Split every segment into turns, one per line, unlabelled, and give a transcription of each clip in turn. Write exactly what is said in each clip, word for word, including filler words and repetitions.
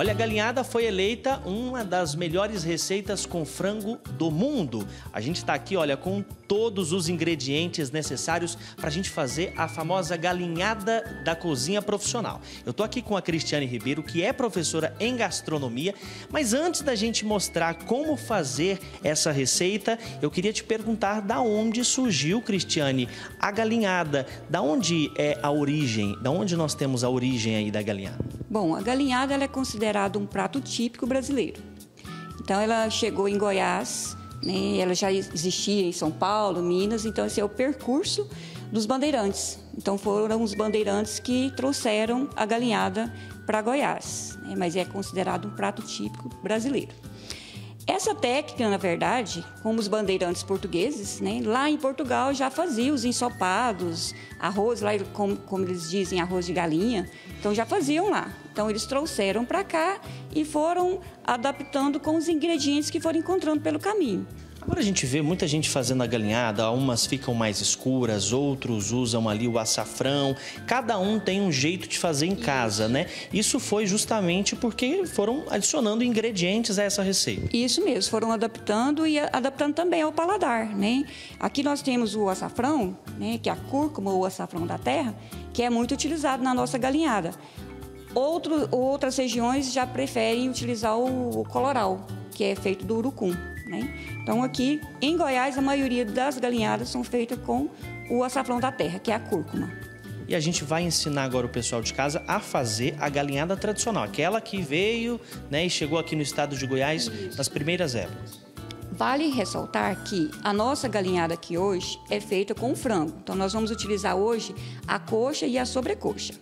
Olha, a galinhada foi eleita uma das melhores receitas com frango do mundo. A gente está aqui, olha, com todos os ingredientes necessários para a gente fazer a famosa galinhada da cozinha profissional. Eu estou aqui com a Cristiane Ribeiro, que é professora em gastronomia, mas antes da gente mostrar como fazer essa receita, eu queria te perguntar da onde surgiu, Cristiane, a galinhada. Da onde é a origem? Da onde nós temos a origem aí da galinhada?
Bom, a galinhada ela é considerada um prato típico brasileiro. Então, ela chegou em Goiás, né? Ela já existia em São Paulo, Minas. Então, esse é o percurso dos bandeirantes. Então, foram os bandeirantes que trouxeram a galinhada para Goiás, né? Mas é considerado um prato típico brasileiro. Essa técnica, na verdade, como os bandeirantes portugueses, né, lá em Portugal já faziam os ensopados, arroz, lá como, como eles dizem, arroz de galinha, então já faziam lá. Então eles trouxeram para cá e foram adaptando com os ingredientes que foram encontrando pelo caminho.
Agora a gente vê muita gente fazendo a galinhada, umas ficam mais escuras, outros usam ali o açafrão. Cada um tem um jeito de fazer em casa, né? Isso foi justamente porque foram adicionando ingredientes a essa receita.
Isso mesmo, foram adaptando e adaptando também ao paladar, né? Aqui nós temos o açafrão, né, que é a cúrcuma ou açafrão da terra, que é muito utilizado na nossa galinhada. Outro, outras regiões já preferem utilizar o, o coloral, que é feito do urucum, né? Então, aqui em Goiás, a maioria das galinhadas são feitas com o açafrão da terra, que é a cúrcuma.
E a gente vai ensinar agora o pessoal de casa a fazer a galinhada tradicional, aquela que veio, né, e chegou aqui no estado de Goiás Isso. nas primeiras épocas.
Vale ressaltar que a nossa galinhada aqui hoje é feita com frango. Então, nós vamos utilizar hoje a coxa e a sobrecoxa.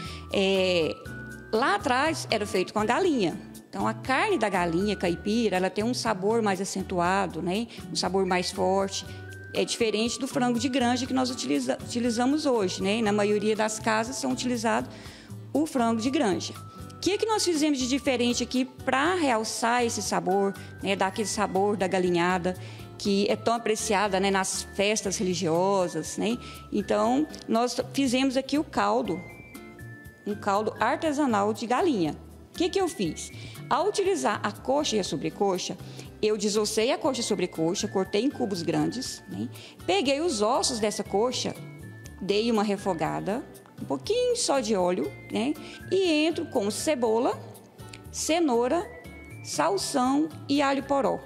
É, lá atrás era feito com a galinha. Então, a carne da galinha caipira, ela tem um sabor mais acentuado, né? Um sabor mais forte. É diferente do frango de granja que nós utiliza, utilizamos hoje, né? Na maioria das casas são utilizados o frango de granja. O que, que nós fizemos de diferente aqui para realçar esse sabor, né? Dar aquele sabor da galinhada que é tão apreciada, né? Nas festas religiosas, né? Então, nós fizemos aqui o caldo, um caldo artesanal de galinha. O que, que eu fiz? Ao utilizar a coxa e a sobrecoxa, eu desossei a coxa e a sobrecoxa, cortei em cubos grandes, né? Peguei os ossos dessa coxa, dei uma refogada, um pouquinho só de óleo, né? E entro com cebola, cenoura, salsão e alho poró.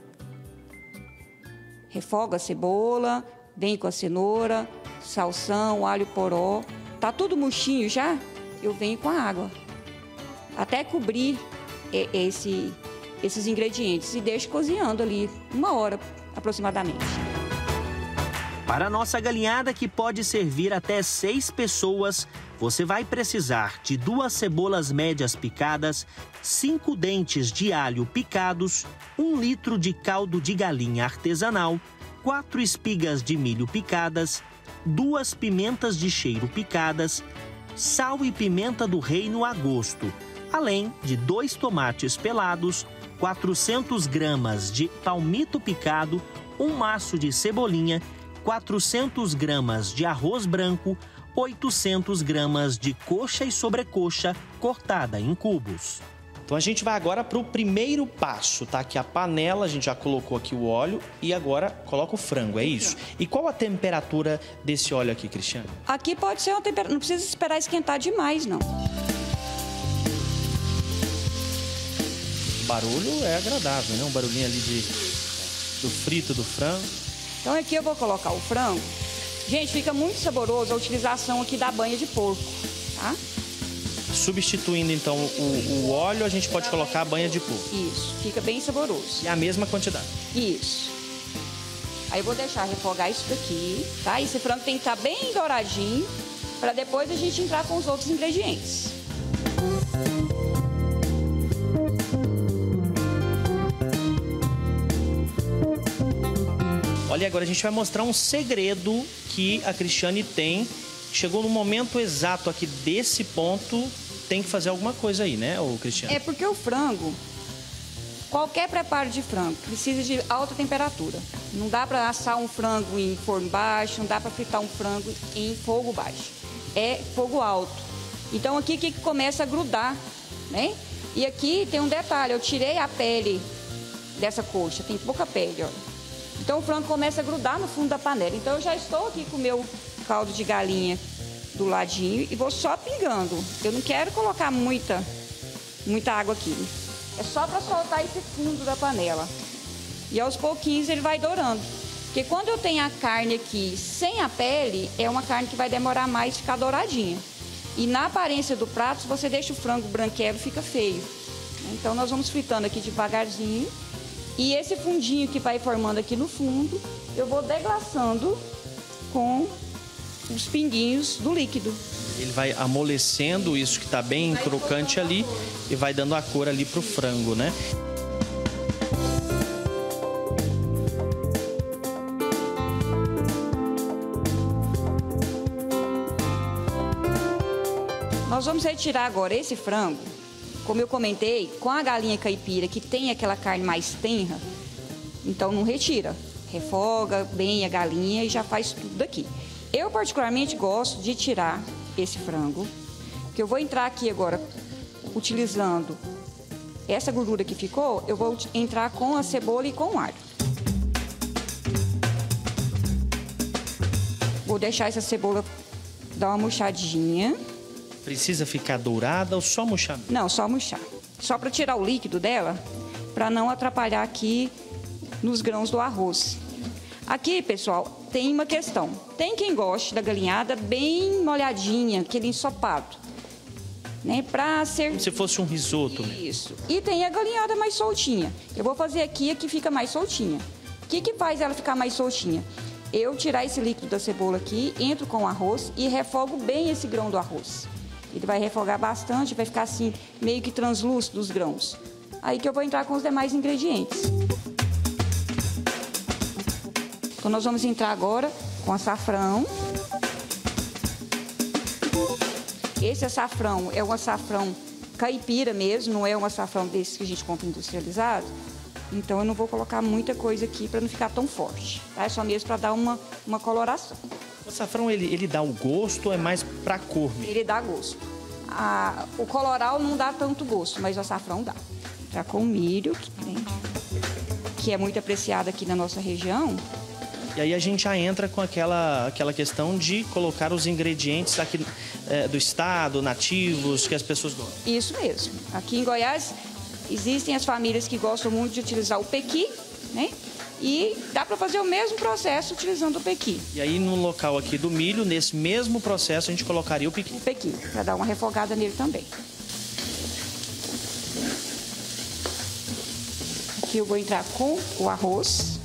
Refogo a cebola, vem com a cenoura, salsão, alho poró. Tá tudo murchinho já? Eu venho com a água, até cobrir esse, esses ingredientes e deixo cozinhando ali uma hora aproximadamente.
Para a nossa galinhada, que pode servir até seis pessoas, você vai precisar de duas cebolas médias picadas, cinco dentes de alho picados, um litro de caldo de galinha artesanal, quatro espigas de milho picadas, duas pimentas de cheiro picadas, sal e pimenta do reino a gosto, além de dois tomates pelados, quatrocentas gramas de palmito picado, um maço de cebolinha, quatrocentas gramas de arroz branco, oitocentas gramas de coxa e sobrecoxa cortada em cubos. Então a gente vai agora para o primeiro passo, tá? Que a panela, a gente já colocou aqui o óleo e agora coloca o frango, é isso? E qual a temperatura desse óleo aqui, Cristiane?
Aqui pode ser uma temperatura, não precisa esperar esquentar demais, não.
O barulho é agradável, né? Um barulhinho ali de, do frito do frango.
Então aqui eu vou colocar o frango. Gente, fica muito saboroso a utilização aqui da banha de porco, tá?
Substituindo então o, o óleo, a gente pode colocar a banha de porco.
Isso, fica bem saboroso.
E a mesma quantidade.
Isso. Aí eu vou deixar refogar isso daqui, tá? Esse frango tem que estar bem douradinho, para depois a gente entrar com os outros ingredientes.
Olha, agora a gente vai mostrar um segredo que a Cristiane tem. Chegou no momento exato aqui desse ponto, tem que fazer alguma coisa aí, né, ô Cristiane?
É porque o frango, qualquer preparo de frango, precisa de alta temperatura. Não dá para assar um frango em forno baixo, não dá para fritar um frango em fogo baixo. É fogo alto. Então aqui que começa a grudar, né? E aqui tem um detalhe, eu tirei a pele dessa coxa, tem pouca pele, ó. Então o frango começa a grudar no fundo da panela. Então eu já estou aqui com o meu caldo de galinha do ladinho e vou só pingando. Eu não quero colocar muita, muita água aqui. É só para soltar esse fundo da panela. E aos pouquinhos ele vai dourando. Porque quando eu tenho a carne aqui sem a pele, é uma carne que vai demorar mais ficar douradinha. E na aparência do prato, se você deixa o frango branquelo, fica feio. Então nós vamos fritando aqui devagarzinho. E esse fundinho que vai formando aqui no fundo, eu vou deglaçando com os pinguinhos do líquido.
Ele vai amolecendo isso que está bem vai crocante ali e vai dando a cor ali pro frango, né?
Nós vamos retirar agora esse frango. Como eu comentei, com a galinha caipira, que tem aquela carne mais tenra, então não retira. Refoga bem a galinha e já faz tudo daqui. Eu, particularmente, gosto de tirar esse frango, que eu vou entrar aqui agora, utilizando essa gordura que ficou, eu vou entrar com a cebola e com o alho. Vou deixar essa cebola dar uma murchadinha.
Precisa ficar dourada ou só murchar?
Não, só murchar. Só para tirar o líquido dela, para não atrapalhar aqui nos grãos do arroz. Aqui, pessoal, tem uma questão. Tem quem goste da galinhada bem molhadinha, aquele ensopado, né? Para ser...
Como se fosse um risoto, né?
Isso. E tem a galinhada mais soltinha. Eu vou fazer aqui a que fica mais soltinha. O que que faz ela ficar mais soltinha? Eu tirar esse líquido da cebola aqui, entro com o arroz e refogo bem esse grão do arroz. Ele vai refogar bastante, vai ficar assim, meio que translúcido os grãos. Aí que eu vou entrar com os demais ingredientes. Então, nós vamos entrar agora com açafrão. Esse açafrão é um açafrão caipira mesmo, não é um açafrão desse que a gente compra industrializado. Então, eu não vou colocar muita coisa aqui para não ficar tão forte. Tá? É só mesmo para dar uma, uma coloração.
O açafrão, ele, ele dá o gosto ou é mais para cor mesmo?
Ele dá gosto. A, o coloral não dá tanto gosto, mas o açafrão dá. Já com milho, né, que é muito apreciado aqui na nossa região.
E aí a gente já entra com aquela, aquela questão de colocar os ingredientes aqui é, do estado, nativos, que as pessoas gostam.
Isso mesmo. Aqui em Goiás existem as famílias que gostam muito de utilizar o pequi, né? E dá para fazer o mesmo processo utilizando o pequi.
E aí no local aqui do milho, nesse mesmo processo, a gente colocaria o pequi.
O pequi, para dar uma refogada nele também. Aqui eu vou entrar com o arroz.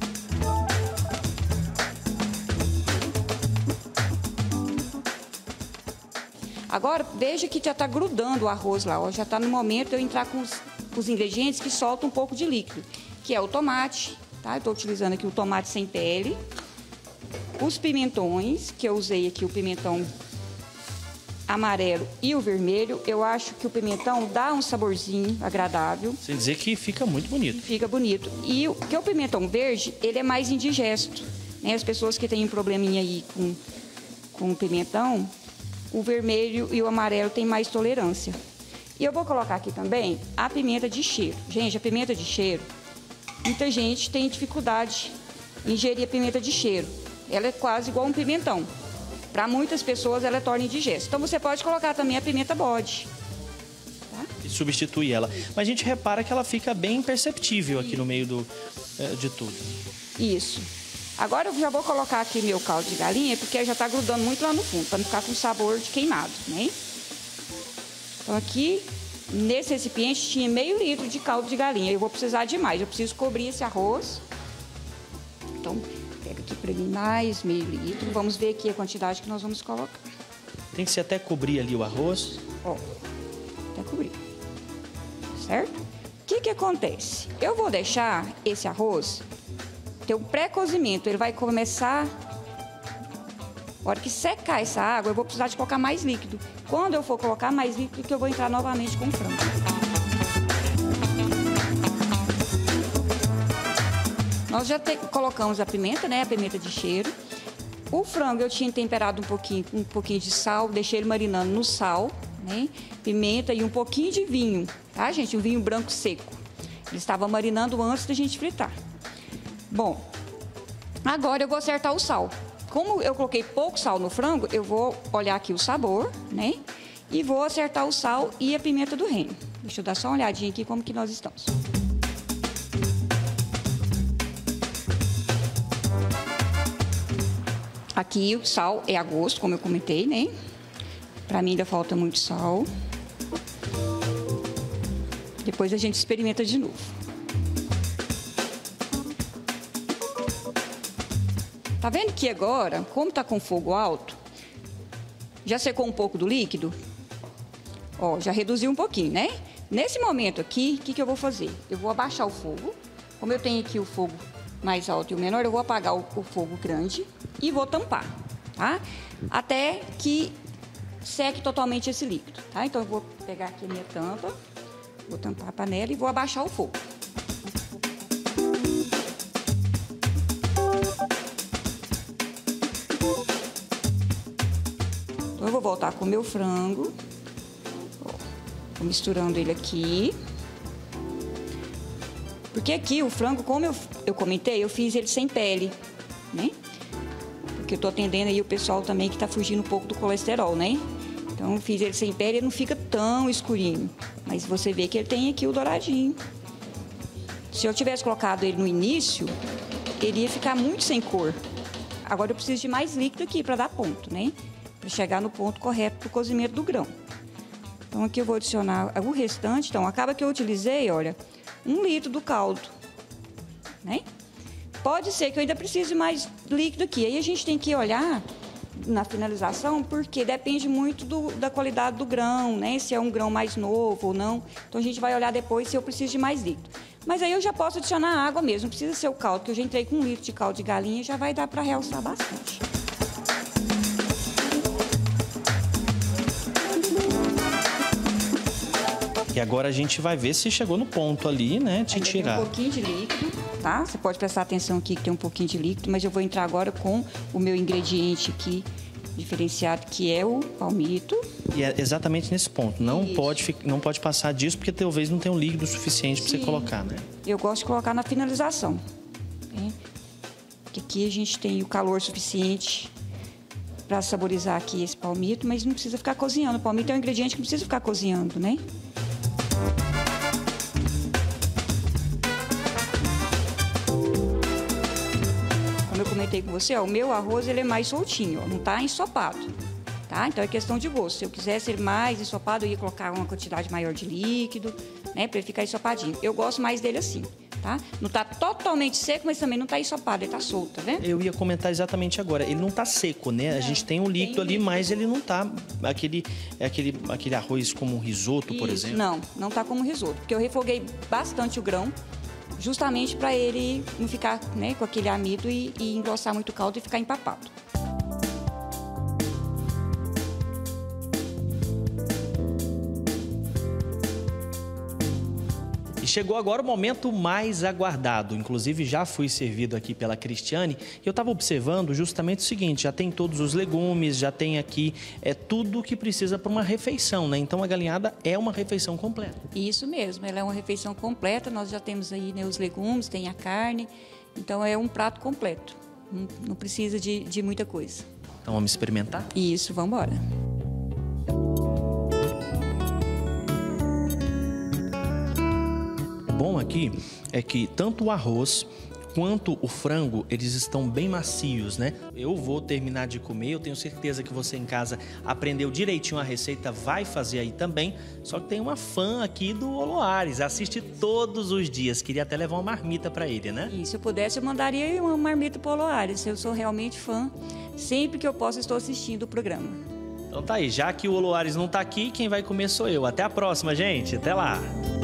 Agora, veja que já está grudando o arroz lá, ó. Já está no momento de eu entrar com os, com os ingredientes que soltam um pouco de líquido, que é o tomate. Tá? Estou utilizando aqui o tomate sem pele, os pimentões, que eu usei aqui o pimentão amarelo e o vermelho. Eu acho que o pimentão dá um saborzinho agradável.
Sem dizer que fica muito bonito.
Fica bonito. E o, que o pimentão verde, ele é mais indigesto, né? As pessoas que têm um probleminha aí com, com o pimentão, o vermelho e o amarelo têm mais tolerância. E eu vou colocar aqui também a pimenta de cheiro. Gente, a pimenta de cheiro, muita gente tem dificuldade em ingerir a pimenta de cheiro. Ela é quase igual um pimentão. Para muitas pessoas, ela torna indigesta. Então, você pode colocar também a pimenta bode. Tá?
E substitui ela. Mas a gente repara que ela fica bem imperceptível aqui no meio do, é, de tudo.
Isso. Agora, eu já vou colocar aqui meu caldo de galinha, porque já está grudando muito lá no fundo, para não ficar com sabor de queimado, né? Então, aqui... Nesse recipiente tinha meio litro de caldo de galinha. Eu vou precisar de mais. Eu preciso cobrir esse arroz. Então, pega aqui para mim mais meio litro. Vamos ver aqui a quantidade que nós vamos colocar.
Tem que ser até cobrir ali o arroz?
Ó, até cobrir. Certo? O que que acontece? Eu vou deixar esse arroz ter um pré-cozimento. Ele vai começar... A hora que secar essa água, eu vou precisar de colocar mais líquido. Quando eu for colocar mais líquido, que eu vou entrar novamente com o frango. Nós já te, colocamos a pimenta, né? A pimenta de cheiro. O frango eu tinha temperado um pouquinho, um pouquinho de sal, deixei ele marinando no sal, né? Pimenta e um pouquinho de vinho, tá, gente? Um vinho branco seco. Ele estava marinando antes da gente fritar. Bom, agora eu vou acertar o sal. Como eu coloquei pouco sal no frango, eu vou olhar aqui o sabor, né? E vou acertar o sal e a pimenta do reino. Deixa eu dar só uma olhadinha aqui como que nós estamos. Aqui o sal é a gosto, como eu comentei, né? Pra mim ainda falta muito sal. Depois a gente experimenta de novo. Tá vendo que agora, como tá com fogo alto, já secou um pouco do líquido? Ó, já reduziu um pouquinho, né? Nesse momento aqui, o que que eu vou fazer? Eu vou abaixar o fogo. Como eu tenho aqui o fogo mais alto e o menor, eu vou apagar o, o fogo grande e vou tampar, tá? Até que seque totalmente esse líquido, tá? Então eu vou pegar aqui a minha tampa, vou tampar a panela e vou abaixar o fogo. Então eu vou voltar com o meu frango. Ó, vou misturando ele aqui. Porque aqui o frango, como eu, eu comentei, eu fiz ele sem pele, né? Porque eu tô atendendo aí o pessoal também que tá fugindo um pouco do colesterol, né? Então eu fiz ele sem pele, ele não fica tão escurinho. Mas você vê que ele tem aqui o douradinho. Se eu tivesse colocado ele no início, ele ia ficar muito sem cor. Agora eu preciso de mais líquido aqui para dar ponto, né? Para chegar no ponto correto pro cozimento do grão. Então aqui eu vou adicionar o restante. Então acaba que eu utilizei, olha, um litro do caldo, né? Pode ser que eu ainda precise de mais líquido aqui. Aí a gente tem que olhar na finalização, porque depende muito do, da qualidade do grão, né? Se é um grão mais novo ou não. Então a gente vai olhar depois se eu preciso de mais líquido. Mas aí eu já posso adicionar água mesmo, não precisa ser o caldo, que eu já entrei com um litro de caldo de galinha e já vai dar para realçar bastante.
E agora a gente vai ver se chegou no ponto ali, né, de
Ainda
tirar.
Tem um pouquinho de líquido, tá? Você pode prestar atenção aqui que tem um pouquinho de líquido, mas eu vou entrar agora com o meu ingrediente aqui diferenciado, que é o palmito.
E é exatamente nesse ponto. Não
Isso.
pode, não pode passar disso, porque talvez não tenha um líquido suficiente para você colocar, né?
Eu gosto de colocar na finalização, né? Porque aqui a gente tem o calor suficiente para saborizar aqui esse palmito, mas não precisa ficar cozinhando. O palmito é um ingrediente que não precisa ficar cozinhando, né? Como eu comentei com você, ó, o meu arroz ele é mais soltinho, ó, não está ensopado, tá? Então é questão de gosto. Se eu quisesse ele mais ensopado, eu ia colocar uma quantidade maior de líquido, né, para ele ficar ensopadinho. Eu gosto mais dele assim, tá? Não está totalmente seco, mas também não está ensopado, ele está solto, tá vendo?
Eu ia comentar exatamente agora. Ele não tá seco, né?
Não,
a gente tem um líquido
tem
ali,
líquido.
mas ele não tá aquele, é aquele, aquele arroz como um risoto, por
Isso,
exemplo.
não, não está como risoto, porque eu refoguei bastante o grão, justamente para ele não ficar, né, com aquele amido e, e engrossar muito o caldo e ficar empapado.
E chegou agora o momento mais aguardado. Inclusive, já fui servido aqui pela Cristiane. E eu estava observando justamente o seguinte: já tem todos os legumes, já tem aqui é, tudo que precisa para uma refeição, né? Então, a galinhada é uma refeição completa.
Isso mesmo, ela é uma refeição completa. Nós já temos aí, né, os legumes, tem a carne. Então, é um prato completo. Não, não precisa de, de muita coisa.
Então, vamos experimentar?
Isso, vamos embora.
Bom aqui é que tanto o arroz quanto o frango, eles estão bem macios, né? Eu vou terminar de comer, eu tenho certeza que você em casa aprendeu direitinho a receita, vai fazer aí também. Só que tem uma fã aqui do Oloares, assiste todos os dias, queria até levar uma marmita para ele, né?
E se eu pudesse, eu mandaria uma marmita para o Oloares. Eu sou realmente fã. Sempre que eu posso, estou assistindo o programa.
Então tá aí, já que o Oloares não tá aqui, quem vai comer sou eu. Até a próxima, gente. Até lá!